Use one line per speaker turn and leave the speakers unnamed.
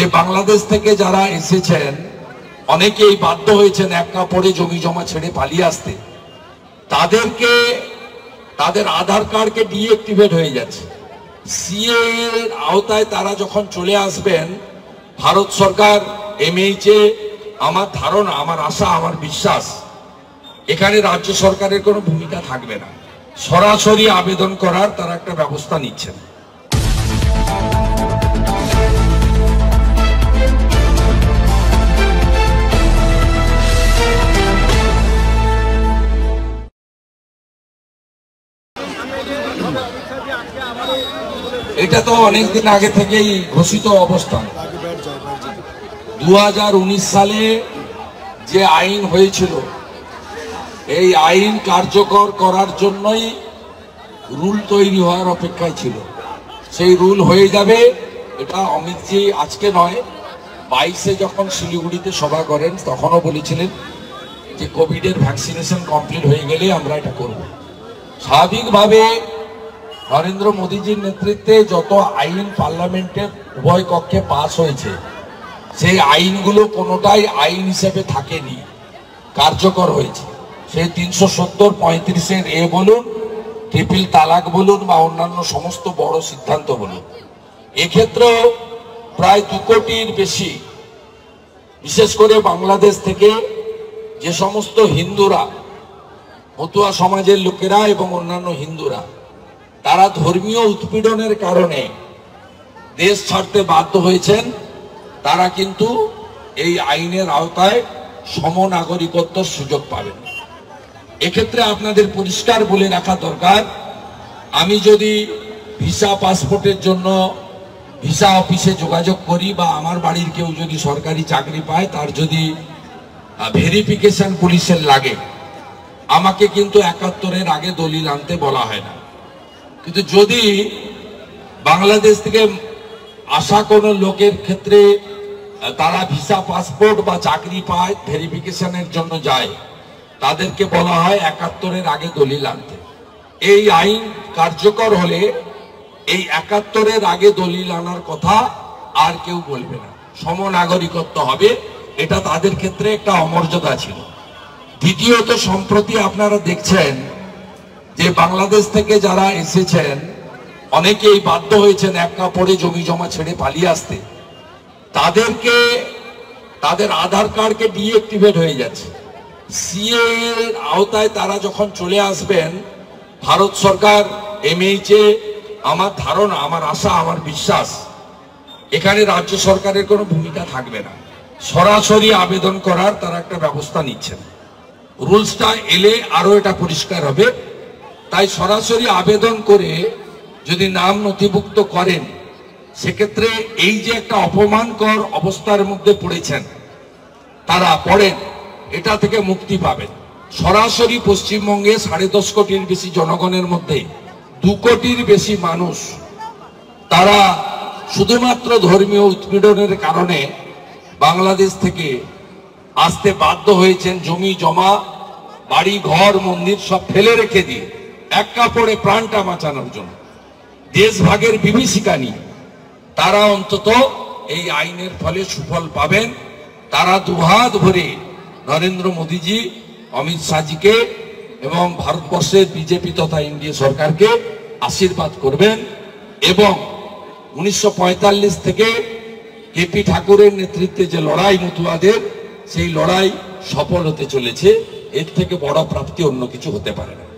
বাংলাদেশ থেকে যারা এসেছেন অনেকেই বাধ্য হয়েছেন এক কাপড়ে জমি জমা ছেড়ে পালিয়ে আসতে, তাদেরকে তাদের আধার কার্ডকে ডিঅ্যাক্টিভেট হয়ে যাচ্ছে। সিএ এর আওতায় তারা যখন চলে আসবেন, ভারত সরকার এমএইচএ, আমার ধারণা, আমার আশা, আমার বিশ্বাস, এখানে রাজ্য সরকারের কোনো ভূমিকা থাকবে না। সরাসরি আবেদন করার তারা একটা ব্যবস্থা নিচ্ছেন। এটা তো অনেকদিন আগে থেকেই ঘোষিত অবস্থান। 2019 সালে যে আইন হয়েছিল, এই আইন কার্যকর করার জন্যই রুল তৈরি হওয়ার অপেক্ষায় ছিল। সেই রুল হয়ে যাবে, এটা অমিতজি আজকে নয়, 22-এ যখন শিলিগুড়িতে সভা করেন তখনও বলেছিলেন যে কোভিডের ভ্যাকসিনেশন কমপ্লিট হয়ে গেলে আমরা এটা করব। স্বাভাবিকভাবে নরেন্দ্র মোদীজির নেতৃত্বে যত আইন পার্লামেন্টের উভয় কক্ষে পাস হয়েছে, সেই আইনগুলো কোনোটাই আইন হিসেবে থাকেনি, কার্যকর হয়েছে। সেই 370-35-এর এ বলুন, ট্রিপল তালাক বলুন, বা অন্যান্য সমস্ত বড় সিদ্ধান্ত বলুন, এক্ষেত্রেও প্রায় 2 কোটির বেশি, বিশেষ করে বাংলাদেশ থেকে যে সমস্ত হিন্দুরা, মতুয়া সমাজের লোকেরা এবং অন্যান্য হিন্দুরা, তারা ধর্মীয় উৎপীড়নের কারণে দেশ ছাড়তে বাধ্য হয়েছেন, তারা কিন্তু এই আইনের আওতায় সমনাগরিকত্বর সুযোগ পাবেন। এক্ষেত্রে আপনাদের পরিষ্কার বলে রাখা দরকার, আমি যদি ভিসা পাসপোর্টের জন্য ভিসা অফিসে যোগাযোগ করি, বা আমার বাড়ির কেউ যদি সরকারি চাকরি পায়, তার যদি ভেরিফিকেশন পুলিশের লাগে, আমাকে কিন্তু 71-এর আগে দলিল আনতে বলা হয় না। কিন্তু যদি বাংলাদেশ থেকে আসা কোনো লোকের ক্ষেত্রে তারা ভিসা পাসপোর্ট বা চাকরি পায়, ভেরিফিকেশনের জন্য যায়, তাদেরকে বলা হয় 71-এর আগে দলিল আনতে। এই আইন কার্যকর হলে এই 71-এর আগে দলিল আনার কথা আর কেউ বলবে না, সমনাগরিকত্ব হবে। এটা তাদের ক্ষেত্রে একটা অমর্যাদা ছিল। দ্বিতীয়ত, সম্প্রতি আপনারা দেখছেন যে বাংলাদেশ থেকে যারা এসেছেন অনেকেই বাধ্য হয়েছেন এক কাপড়ে জমি জমা ছেড়ে পালিয়ে আসতে, তাদেরকে তাদের আধার কার্ডকে ডিঅ্যাক্টিভেট হয়ে যাচ্ছে। সিএ এর আওতায় তারা যখন চলে আসবেন, ভারত সরকার এমএইচএ, আমার ধারণা, আমার আশা, আমার বিশ্বাস, এখানে রাজ্য সরকারের কোনো ভূমিকা থাকবে না। সরাসরি আবেদন করার তারা একটা ব্যবস্থা নিচ্ছেন। রুলসটা এলে আরো এটা পরিষ্কার হবে। তাই সরাসরি আবেদন করে যদি নাম নথিভুক্ত করেন, সেক্ষেত্রে এই যে একটা অপমানকর অবস্থার মধ্যে পড়েছেন, তারা পড়েন, এটা থেকে মুক্তি পাবেন। সরাসরি পশ্চিমবঙ্গে 10.5 কোটির বেশি জনগণের মধ্যে 2 কোটির বেশি মানুষ, তারা শুধুমাত্র ধর্মীয় উৎপীড়নের কারণে বাংলাদেশ থেকে আসতে বাধ্য হয়েছেন। জমি জমা, বাড়ি ঘর, মন্দির সব ফেলে রেখে দিয়ে এক কাপড়ে প্রাণটা বাঁচানোর জন্য, দেশভাগের বিভীষিকা নিয়ে, তারা অন্তত এই আইনের ফলে সুফল পাবেন। তারা দুহাত ভরে নরেন্দ্র মোদীজি, অমিত শাহজিকে এবং ভারতবর্ষের বিজেপি তথা এনডিএ সরকারকে আশীর্বাদ করবেন, এবং 1945 থেকে কেপি ঠাকুরের নেতৃত্বে যে লড়াই মতুয়াদের, সেই লড়াই সফল হতে চলেছে। এর থেকে বড় প্রাপ্তি অন্য কিছু হতে পারে না।